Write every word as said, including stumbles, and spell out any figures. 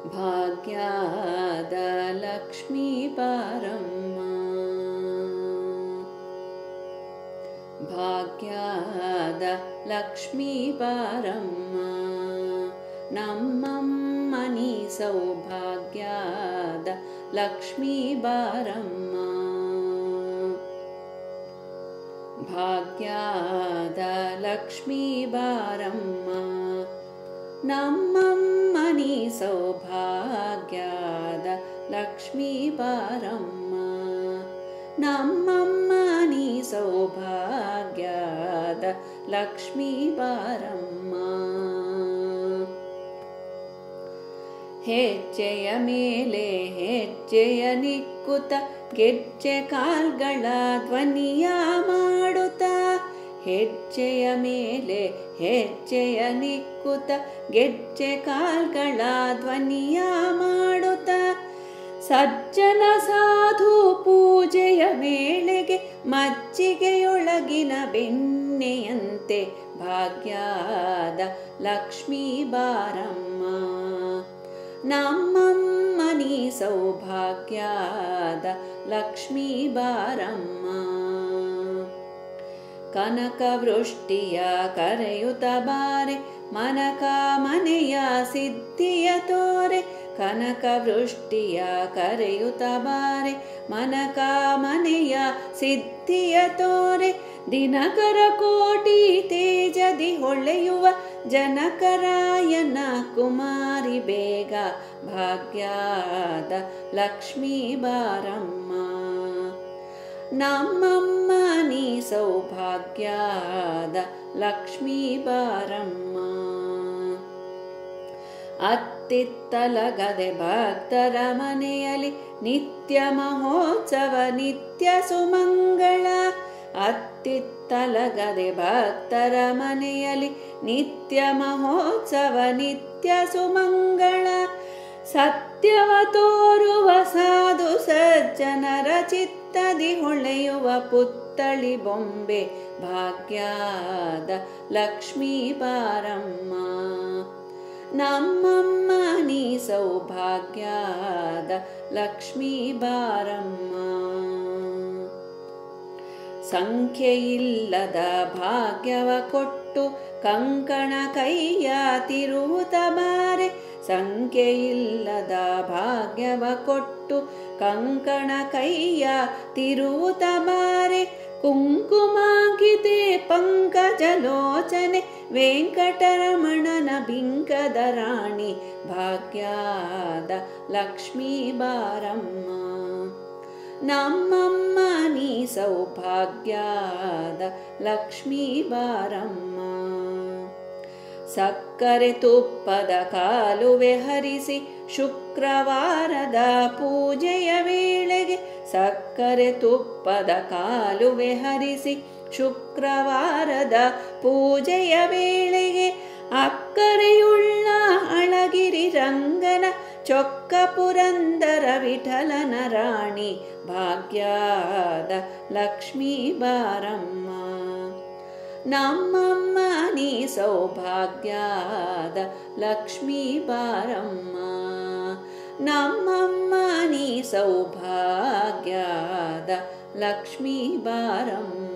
ಭಾಗ್ಯದ ಲಕ್ಷ್ಮೀ ಬಾರಮ್ಮ, ಭಾಗ್ಯದ ಲಕ್ಷ್ಮೀ ಬಾರಮ್ಮ, ನಮ್ಮಮ್ಮನಿ ಸೌಭಾಗ್ಯದ ಲಕ್ಷ್ಮೀ ಬಾರಮ್ಮ, ಭಾಗ್ಯದ ಲಕ್ಷ್ಮೀ ಬಾರಮ್ಮ, ನಮ್ಮಮ್ಮನಿ ಸೌಭಾಗ್ಯದ ಲಕ್ಷ್ಮೀ ಬಾರಮ್ಮ, ನಮ್ಮಮ್ಮನಿ ಸೌಭಾಗ್ಯದ ಲಕ್ಷ್ಮೀ ಬಾರಮ್ಮ. ಹೆಜ್ಜೆಯ ಮೇಲೆ ಹೆಜ್ಜೆಯ ನಿಕ್ಕುತ್ತ ಗೆಜ್ಜೆ ಕಾಲ್ಗಳ ಧ್ವನಿಯ ಮಾಡುತ್ತ, ಹೆಜ್ಜೆಯ ಮೇಲೆ ಹೆಜ್ಜೆಯ ನಿಕ್ಕುತ್ತ ಗೆಜ್ಜೆ ಕಾಲ್ಗಳ ಧ್ವನಿಯ ಮಾಡುತ್ತ, ಸಜ್ಜನ ಸಾಧು ಪೂಜೆಯ ವೇಳೆಗೆ ಮಜ್ಜಿಗೆಯೊಳಗಿನ ಬೆಣ್ಣೆಯಂತೆ ಭಾಗ್ಯದ ಲಕ್ಷ್ಮೀ ಬಾರಮ್ಮ, ನಮ್ಮಮ್ಮನಿ ಸೌಭಾಗ್ಯದ ಲಕ್ಷ್ಮೀ ಬಾರಮ್ಮ. ಕನಕ ವೃಷ್ಟಿಯ ಕರೆಯುತ್ತ ಬಾರೆ ಮನಕ ಮನೆಯ ಸಿದ್ಧಿಯ ತೋರೆ, ಕನಕ ವೃಷ್ಟಿಯ ಕರೆಯುತ್ತ ಬಾರೆ ಮನಕ ಮನೆಯ ಸಿದ್ಧಿಯ ತೋರೆ, ದಿನಕರ ಕೋಟಿ ತೇಜದಿ ಹೊಳೆಯುವ ಜನಕರಾಯನ ಕುಮಾರಿ ಬೇಗ ಭಾಗ್ಯದ ಲಕ್ಷ್ಮೀ ಬಾರಮ್ಮ, ನಮ್ಮಮ್ಮನಿ ಸೌಭಾಗ್ಯದ ಲಕ್ಷ್ಮೀ ಬಾರಮ್ಮ. ಅತ್ತಿತ್ತಲಗದೆ ಭಕ್ತರ ಮನೆಯಲ್ಲಿ ನಿತ್ಯ ಮಹೋತ್ಸವ ನಿತ್ಯ ಸುಮಂಗಳ, ಅತ್ತಿತ್ತಲಗದೆ ಭಕ್ತರ ಮನೆಯಲ್ಲಿ ನಿತ್ಯ ಮಹೋತ್ಸವ ನಿತ್ಯ ಸುಮಂಗಳ, ಸತ್ಯವ ತೋರುವ ಸಾಧು ಸಜ್ಜನರ ಚಿತ್ತದಿ ಹೊಳೆಯುವ ಪುತ್ತಳಿ ಬೊಂಬೆ ಭಾಗ್ಯದ ಲಕ್ಷ್ಮೀ ಬಾರಮ್ಮ, ನಮ್ಮಮ್ಮನಿ ಸೌಭಾಗ್ಯದ ಲಕ್ಷ್ಮೀ ಬಾರಮ್ಮ. ಸಂಖ್ಯೆಯಿಲ್ಲದ ಭಾಗ್ಯವ ಕೊಟ್ಟು ಕಂಕಣ ಕೈಯ ತಿರುವುತ ಬಾರೆ, ಸಂಖ್ಯೆಯಿಲ್ಲದ ಭಾಗ್ಯವ ಕೊಟ್ಟು ಕಂಕಣ ಕೈಯ ತಿರುವುತ ಬಾರೆ, ಕುಂಕುಮಾಂಕಿತೆ ಪಂಕಜಲೋಚನೆ ವೆಂಕಟರಮಣನ ಬಿಂಕದ ರಾಣಿ ಭಾಗ್ಯದ ಲಕ್ಷ್ಮೀ ಬಾರಮ್ಮ, ನಮ್ಮಮ್ಮನಿ ಸೌಭಾಗ್ಯದ ಲಕ್ಷ್ಮೀ ಬಾರಮ್ಮ. ಸಕ್ಕರೆ ತುಪ್ಪದ ಕಾಲುವೆ ಹರಿಸಿ ಶುಕ್ರವಾರದ ಪೂಜೆಯ ವೇಳೆಗೆ, ಸಕ್ಕರೆ ತುಪ್ಪದ ಕಾಲುವೆ ಹರಿಸಿ ಶುಕ್ರವಾರದ ಪೂಜೆಯ ವೇಳೆಗೆ, ಅಕ್ಕರೆಯುಳ್ಳ ಅಳಗಿರಿ ರಂಗನ ಚೊಕ್ಕ ಪುರಂದರ ವಿಠಲನ ರಾಣಿ ಭಾಗ್ಯದ ಲಕ್ಷ್ಮೀ ಬಾರಮ್ಮ, ನಮ್ಮಮ್ಮನಿ ಸೌಭಾಗ್ಯದ ಲಕ್ಷ್ಮೀ ಬಾರಮ್ಮ, ನಮ್ಮಮ್ಮನಿ ಸೌಭಾಗ್ಯದ ಲಕ್ಷ್ಮೀ ಬಾರಮ್ಮ.